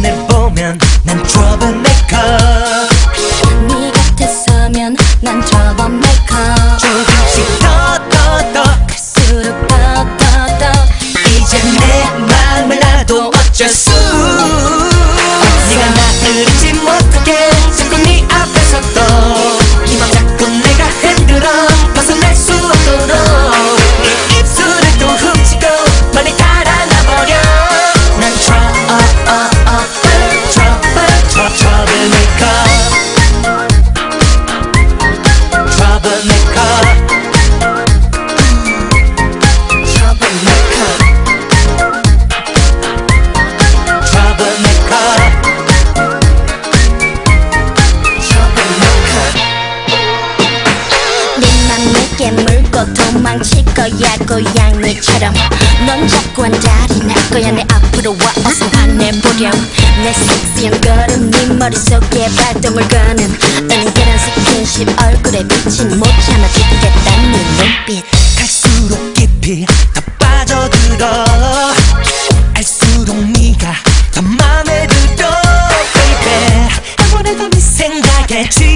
눈을 보면 난 troublemaker. 네 곁에 서면 난 troublemaker. 조금씩 더 갈수록 더 이제 내 맘을 놔도 어쩔 수. 네가 나를 잊지 못하게 자꾸 네 앞에서 또 이 맘 자꾸 내가 흔들어 벗어날 수 없도록 네 입술을 또 훔치고 멀리 달아나버려. 난 물고 도망칠 거야 고양이처럼. 넌 자꾸 한 자리 날 거야. 내 앞으로 와 어서 화내보렴. 내 섹시한 걸음 네 머릿속에 발동을 거는 은근한 스킨십 얼굴에 비친 못 참아 죽겠다는 눈빛. 갈수록 깊이 더 빠져들어 알수록 네가 더 맘에 들어 baby. 아무래도 네 생각에